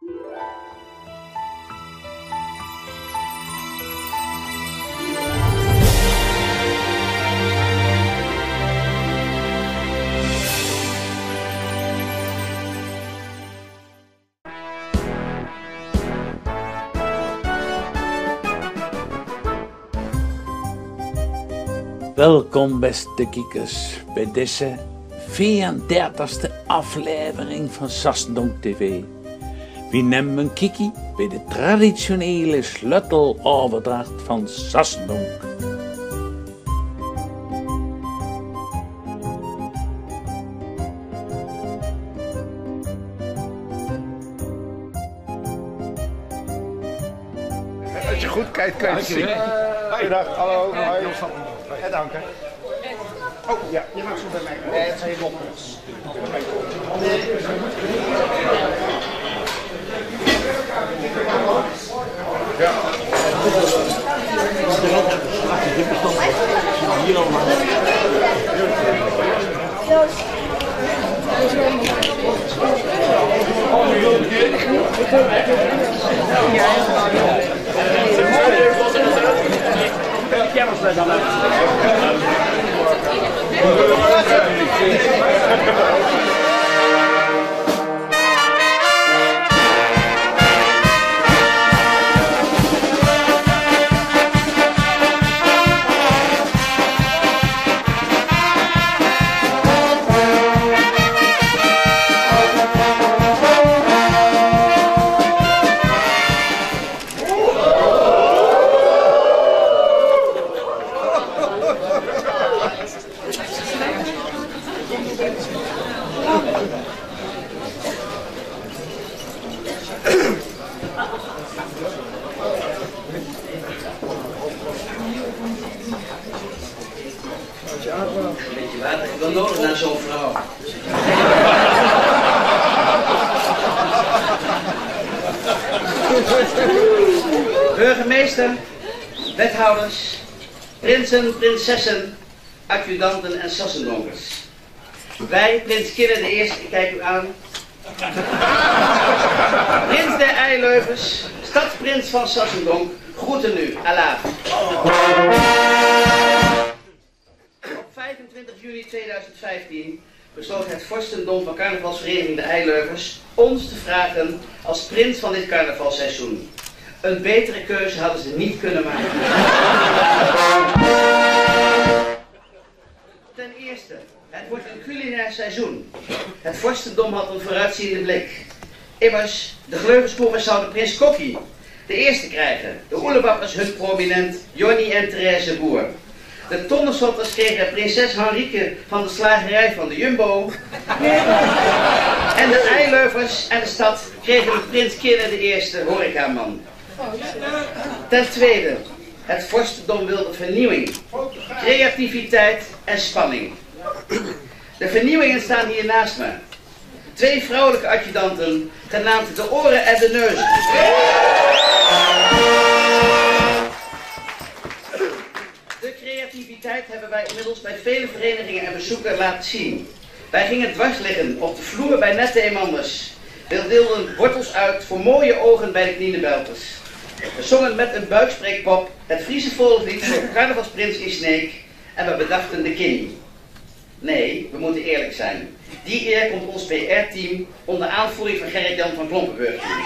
Welkom beste kijkers bij deze 34e aflevering van Sassendonk TV. We nemen een kijkje bij de traditionele sleuteloverdracht van Sassendonk. Als je goed kijkt, kan je het zien. Goedendag, hallo, hoi. En dank, hè. Oh, ja, je mag zo bij mij. Nee, het zijn loppels. Ja. Hier allemaal. Ja, was dat dan Ik wil nodig naar zo'n vrouw. Burgemeester, wethouders, prinsen, prinsessen, adjudanten en sassendonkers. Wij, prins Kille de Eerste, ik kijk u aan. Prins der Eileuvers, stadsprins van Sassendonk, groeten u, Allah. Op 25 juni 2015 besloot het vorstendom van carnavalsvereniging de Eileuvers ons te vragen als prins van dit carnavalseizoen. Een betere keuze hadden ze niet kunnen maken. Ten eerste, het wordt een culinair seizoen. Het vorstendom had een vooruitziende blik. Immers, de Gleuvenskoevers zouden prins Kokkie de eerste krijgen. De Oelebappers hun prominent Jonny en Therese Boer. De Tonnessotters kregen prinses Henrike van de slagerij van de Jumbo. En de Eileuvers en de stad kregen de prins Kille de Eerste horecaman. Ten tweede, het vorstendom wilde vernieuwing, creativiteit en spanning. De vernieuwingen staan hier naast me. 2 vrouwelijke adjudanten, genaamd de oren en de neuzen. De creativiteit hebben wij inmiddels bij vele verenigingen en bezoekers laten zien. Wij gingen dwars liggen op de vloer bij Nette Eemanders. We deelden wortels uit voor mooie ogen bij de Knienebelters. We zongen met een buikspreekpop het Friese volkslied voor carnavalsprins in Sneek en we bedachten de Kinnie. Nee, we moeten eerlijk zijn. Die eer komt ons PR-team onder aanvoering van Gerrit-Jan van Klompenburg toe.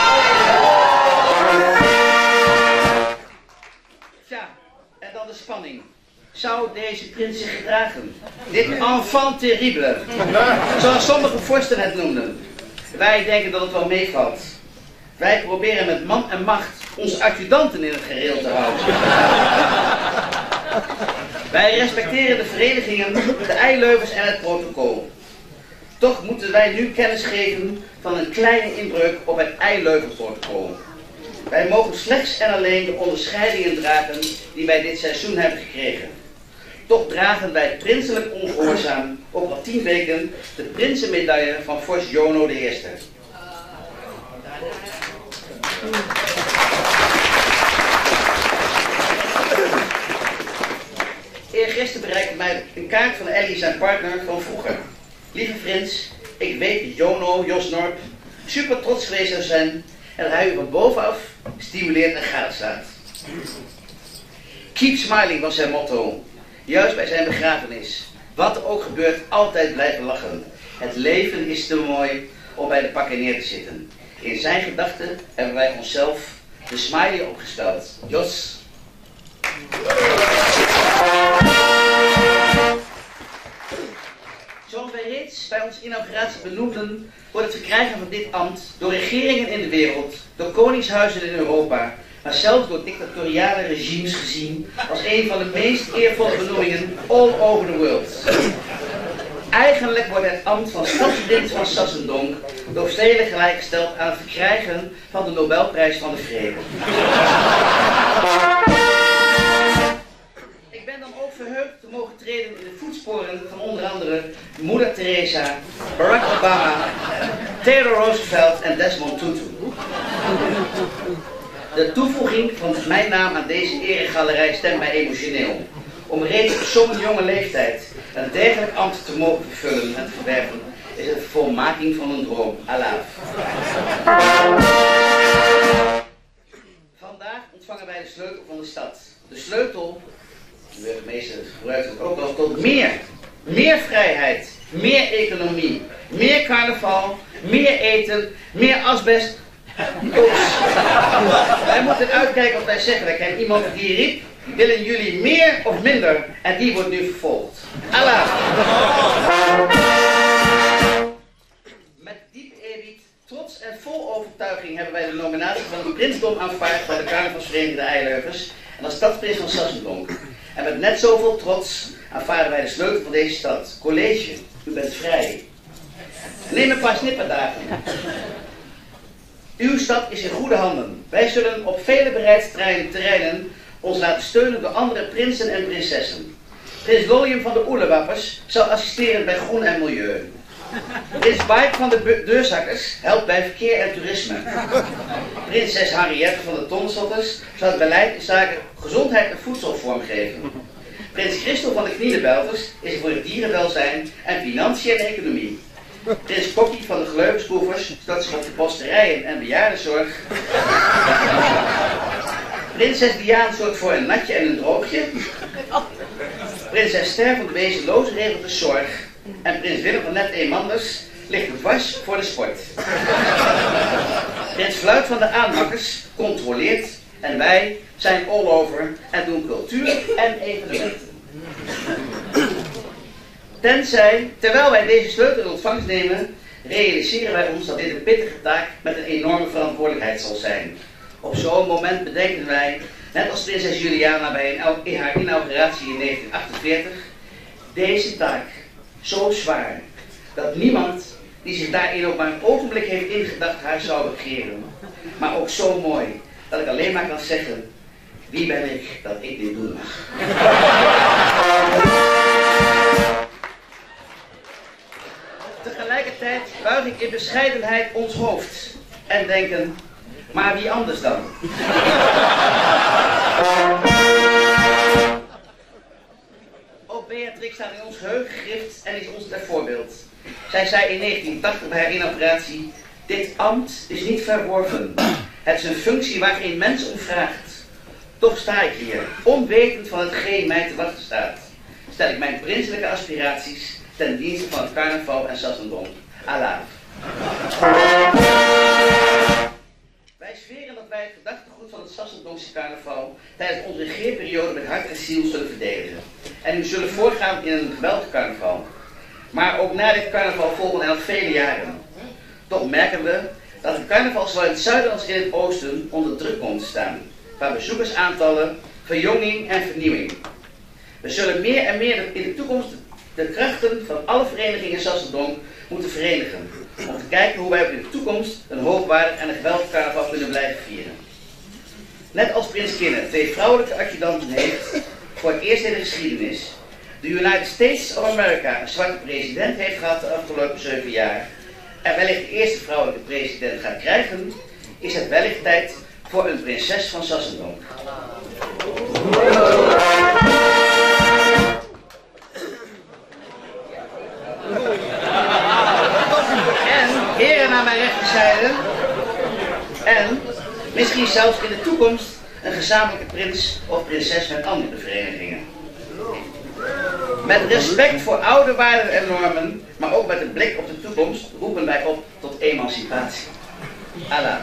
Tja, en dan de spanning. Zou deze prins zich gedragen? Dit enfant terrible, zoals sommige vorsten het noemden. Wij denken dat het wel meevalt. Wij proberen met man en macht onze adjudanten in het gereel te houden. Wij respecteren de verenigingen, de Eileuvers en het protocol. Toch moeten wij nu kennis geven van een kleine inbreuk op het Eileuvenprotocol. Wij mogen slechts en alleen de onderscheidingen dragen die wij dit seizoen hebben gekregen. Toch dragen wij prinselijk ongehoorzaam over 10 weken de prinsenmedaille van vorst Jono de Eerste. Eergisteren bereikte mij een kaart van Ellie, zijn partner van vroeger. Lieve Frits, ik weet dat Jono, Josnorp, super trots geweest zou zijn en dat hij u van bovenaf stimuleert en gadeslaat. Keep smiling was zijn motto, juist bij zijn begrafenis. Wat er ook gebeurt, altijd blijven lachen. Het leven is te mooi om bij de pakken neer te zitten. In zijn gedachten hebben wij onszelf de smiley opgesteld. Jos. Zoals wij reeds bij onze inauguratie benoemden, wordt het verkrijgen van dit ambt door regeringen in de wereld, door koningshuizen in Europa, maar zelfs door dictatoriale regimes gezien als een van de meest eervolle benoemingen all over the world. Eigenlijk wordt het ambt van stadsprins van Sassendonk door velen gelijkgesteld aan het verkrijgen van de Nobelprijs van de Vrede. Ik ben dan ook verheugd te mogen treden in de voetsporen van onder andere Moeder Teresa, Barack Obama, Theodore Roosevelt en Desmond Tutu. De toevoeging van mijn naam aan deze eregalerij stemt mij emotioneel. Om reeds op zo'n jonge leeftijd een dergelijk ambt te mogen vervullen en te verwerven, is het volmaking van een droom. Alaaf. Vandaag ontvangen wij de sleutel van de stad. De sleutel, de burgemeester gebruikt het ook wel, tot meer vrijheid, meer economie, meer carnaval, meer eten, meer asbest. Wij moeten uitkijken wat wij zeggen. Wij kennen iemand die riep: willen jullie meer of minder? En die wordt nu vervolgd. Allah. Met diep eerbied, trots en vol overtuiging hebben wij de nominatie van het prinsdom aanvaard bij de Carnavalsvereniging de Eileuvers en als stadsprins van Sassendonk. En met net zoveel trots aanvaarden wij de sleutel van deze stad. College, u bent vrij. Neem een paar snipperdagen. Uw stad is in goede handen. Wij zullen op vele bereidsterreinen ons laten steunen door andere prinsen en prinsessen. Prins William van de Oelewappers zal assisteren bij groen en milieu. Prins Bike van de Deurzakkers helpt bij verkeer en toerisme. Prinses Henriette van de Tonsotters zal het beleid in zaken gezondheid en voedsel vormgeven. Prins Christel van de Knielenbelvers is voor het dierenwelzijn en financiën en economie. Prins Kokkie van de Gleuvensproevers stort zich op de posterijen en bejaardenzorg. Prinses Diaan zorgt voor een natje en een droogje. Prinses Ster van de Wezenloze regelt de zorg. En prins Willem van Net Eemanders ligt het dwars voor de sport. Prins Fluit van de Aanmakkers controleert. En wij zijn all over en doen cultuur en evenementen. Terwijl wij deze sleutel in ontvangst nemen, realiseren wij ons dat dit een pittige taak met een enorme verantwoordelijkheid zal zijn. Op zo'n moment bedenken wij, net als prinses Juliana bij haar inauguratie in 1948, deze taak zo zwaar dat niemand die zich daarin ook maar een ogenblik heeft ingedacht haar zou begeren. Maar ook zo mooi dat ik alleen maar kan zeggen, wie ben ik dat ik dit doen mag. Tegelijkertijd buig ik in bescheidenheid ons hoofd en denken, maar wie anders dan? Ook Beatrix staat in ons geheugen gegrift en is ons ter voorbeeld. Zij zei in 1980 bij haar inauguratie, dit ambt is niet verworven. Het is een functie waar geen mens om vraagt. Toch sta ik hier, onwetend van hetgeen mij te wachten staat. Stel ik mijn prinselijke aspiraties ten dienste van het carnaval en Sassendonk. Allah. Wij zweren dat wij het gedachtegoed van het Sassendonkse carnaval tijdens onze regeerperiode met hart en ziel zullen verdedigen. En u zullen voorgaan in een geweldig carnaval. Maar ook na dit carnaval volgen er nog vele jaren. Toch merken we dat het carnaval zowel in het zuiden als in het oosten onder druk komt te staan. Qua bezoekersaantallen, verjonging en vernieuwing. We zullen meer en meer in de toekomst de krachten van alle verenigingen in Sassendonk moeten verenigen. Om te kijken hoe wij in de toekomst een hoogwaardig en een geweldig carnaval kunnen blijven vieren. Net als prins Kinne 2 vrouwelijke adjudanten heeft, voor het eerst in de geschiedenis, de United States of America een zwarte president heeft gehad de afgelopen 7 jaar, en wellicht de eerste vrouwelijke president gaat krijgen, is het wellicht tijd voor een prinses van Sassendonk. En heren aan mijn rechterzijde en misschien zelfs in de toekomst een gezamenlijke prins of prinses met andere verenigingen. Met respect voor oude waarden en normen, maar ook met een blik op de toekomst, roepen wij op tot emancipatie. Allah.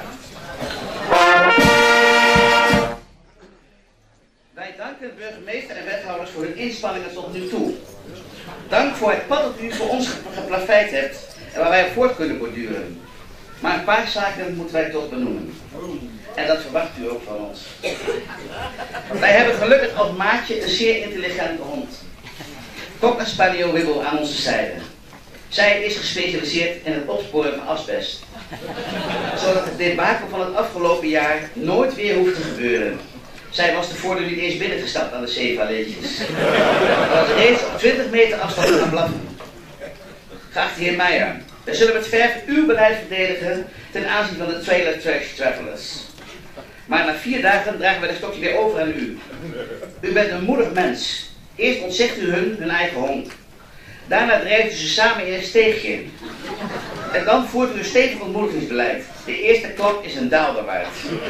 Wij danken de burgemeester en wethouders voor hun inspanningen tot nu toe. Dank voor het pad dat u voor ons geplaveid hebt en waar wij op voort kunnen borduren. Maar een paar zaken moeten wij toch benoemen. En dat verwacht u ook van ons. Wij hebben gelukkig als maatje een zeer intelligente hond. Cocker Spaniel Wibble aan onze zijde. Zij is gespecialiseerd in het opsporen van asbest. Zodat het debakel van het afgelopen jaar nooit weer hoeft te gebeuren. Zij was tevoren niet eens binnengestapt aan de zeevalletjes. Dat was reeds op 20 meter afstand gaan blaffen. Geachte heer Meijer, wij zullen met verf uw beleid verdedigen ten aanzien van de Trailer Trash Travelers. Maar na 4 dagen dragen wij de stokje weer over aan u. U bent een moedig mens. Eerst ontzegt u hun eigen hond. Daarna drijft u ze samen in een steegje. En dan voert u een stevig ontmoedigingsbeleid. De eerste klap is een daalder waard.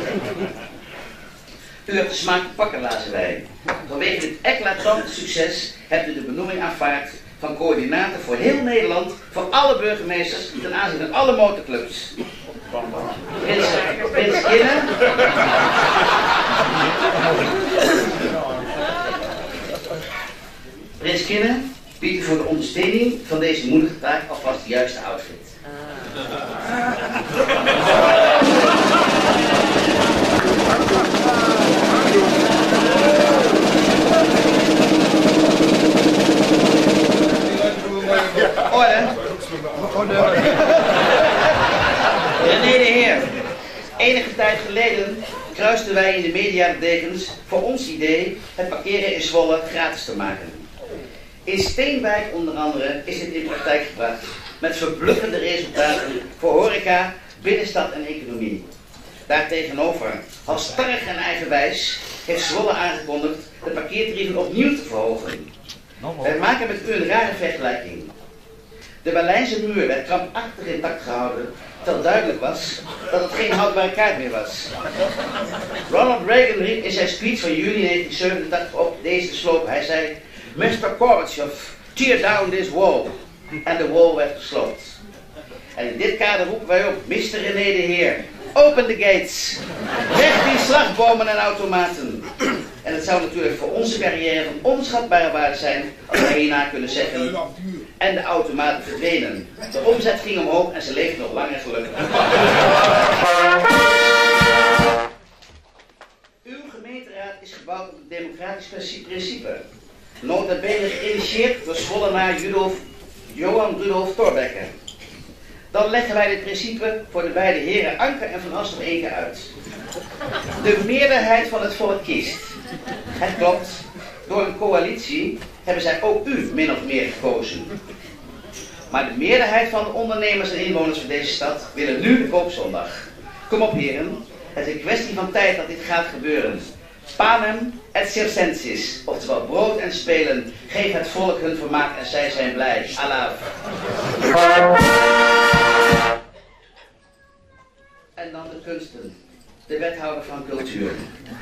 U hebt de smaak te pakken, lazen wij. Vanwege dit eclatante succes hebt u de benoeming aanvaard van coördinator voor heel Nederland, voor alle burgemeesters, ten aanzien van alle motorclubs. Prins Kinne. Prins Kinne biedt u voor de ondersteuning van deze moedige taak alvast de juiste outfit. René de Heer, enige tijd geleden kruisten wij in de media de dekens voor ons idee het parkeren in Zwolle gratis te maken. In Steenwijk onder andere is dit in praktijk gebracht met verbluffende resultaten voor horeca, binnenstad en economie. Daartegenover, halstarrig en eigenwijs, heeft Zwolle aangekondigd de parkeertarieven opnieuw te verhogen. Wij maken met u een rare vergelijking. De Berlijnse muur werd krampachtig intact gehouden, terwijl duidelijk was dat het geen houdbare kaart meer was. Ronald Reagan riep in zijn speech van juni 1987 op deze sloop. Hij zei, Mr. Gorbachev, tear down this wall. En de wall werd gesloopt. En in dit kader roepen wij op, Mr. René de Heer, open the gates. Weg die slagbomen en automaten. En het zou natuurlijk voor onze carrière van onschatbare waarde zijn als wij hierna kunnen zeggen, en de automaten verdwenen. De omzet ging omhoog en ze leefden nog lang en gelukkig. Uw gemeenteraad is gebouwd op het democratisch principe. Nota bene geïnitieerd door Zwollenaar Johan Rudolf Thorbecke. Dan leggen wij dit principe voor de beide heren Anker en Van As nog één keer uit. De meerderheid van het volk kiest. Het klopt, door een coalitie hebben zij ook u min of meer gekozen. Maar de meerderheid van de ondernemers en inwoners van deze stad willen nu de koopzondag. Kom op heren, het is een kwestie van tijd dat dit gaat gebeuren. Panem et circensis, oftewel brood en spelen. Geef het volk hun vermaak en zij zijn blij. Allah. En dan de kunsten. De wethouder van cultuur.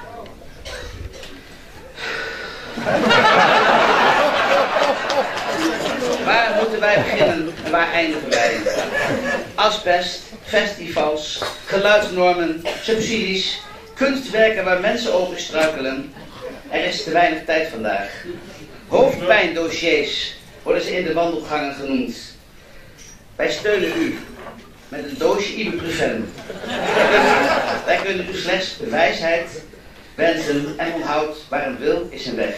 Waar moeten wij beginnen en waar eindigen wij? Asbest, festivals, geluidsnormen, subsidies, kunstwerken waar mensen over struikelen. Er is te weinig tijd vandaag. Hoofdpijndossiers worden ze in de wandelgangen genoemd. Wij steunen u met een doosje ibuprofen. Wij kunnen u slechts de wijsheid wensen en onthoud waar een wil is een weg.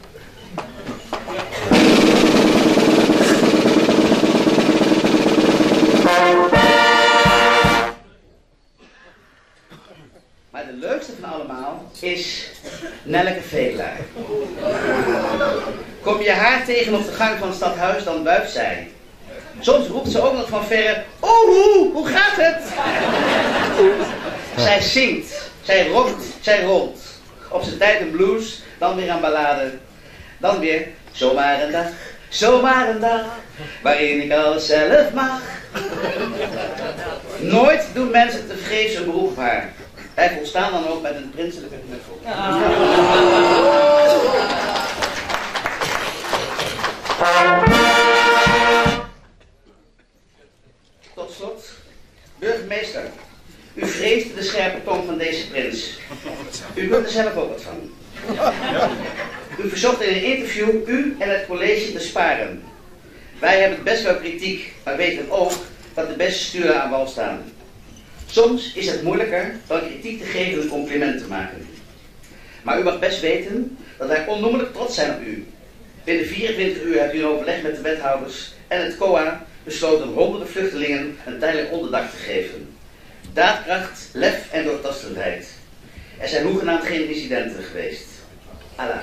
Maar de leukste van allemaal is Nelleke Vedelaar. Kom je haar tegen op de gang van het stadhuis, dan wuift zij. Soms roept ze ook nog van verre, oh hoe gaat het? Zij zingt, zij rokt, zij rolt. Op zijn tijd een blues, dan weer een ballade. Dan weer zomaar een dag, Zomaar een dag waarin ik alles zelf mag. Nooit doen mensen te vrees een beroep op haar. Hij volstaan dan ook met een prinselijke knuffel. Tot slot, burgemeester, u vreesde de scherpe tong van deze prins. U kunt er zelf ook wat van. U verzocht in een interview u en het college te sparen. Wij hebben best wel kritiek, maar weten ook dat de beste sturen aan wal staan. Soms is het moeilijker dan kritiek te geven een compliment te maken. Maar u mag best weten dat wij onnoemelijk trots zijn op u. Binnen 24 uur hebt u een overleg met de wethouders en het COA besloten honderden vluchtelingen een tijdelijk onderdak te geven. Daadkracht, lef en doortastendheid. Er zijn hoegenaamd geen incidenten geweest. Allah.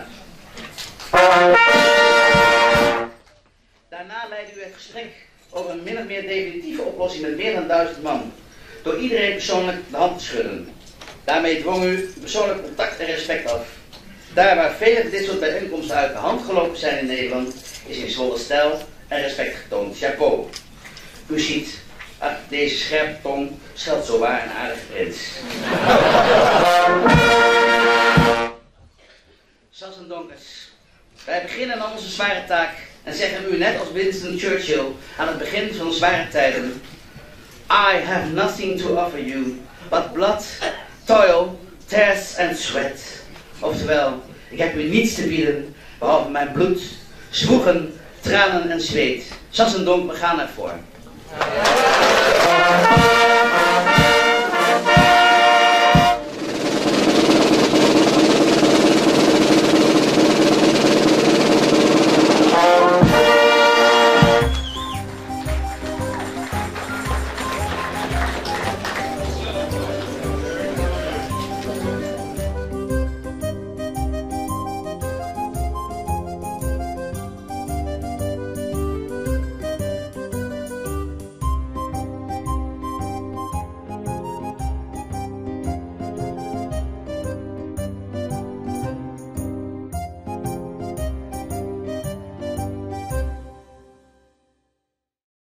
Daarna leidde u het gesprek over een min of meer definitieve oplossing met meer dan 1000 man. Door iedereen persoonlijk de hand te schudden. Daarmee dwong u persoonlijk contact en respect af. Daar waar vele van dit soort bijeenkomsten uit de hand gelopen zijn in Nederland, is in Zwolle stijl en respect getoond. Chapeau. U ziet, ach, deze scherpe tong scheldt zowaar een aardige prins. Sassendonkers, wij beginnen aan onze zware taak en zeggen u net als Winston Churchill aan het begin van zware tijden: I have nothing to offer you but blood, toil, tears and sweat. Oftewel, ik heb u niets te bieden behalve mijn bloed, zwoegen, tranen en zweet. Sassendonk, we gaan ervoor.